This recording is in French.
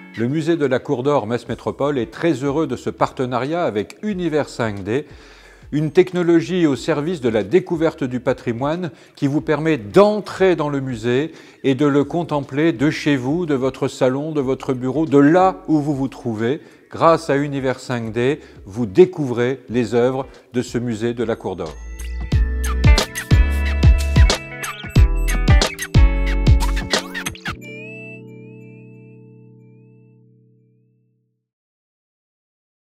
Le musée de la Cour d'Or Metz Métropole est très heureux de ce partenariat avec Univers 5D, une technologie au service de la découverte du patrimoine qui vous permet d'entrer dans le musée et de le contempler de chez vous, de votre salon, de votre bureau, de là où vous vous trouvez. Grâce à Univers 5D, vous découvrez les œuvres de ce musée de la Cour d'Or.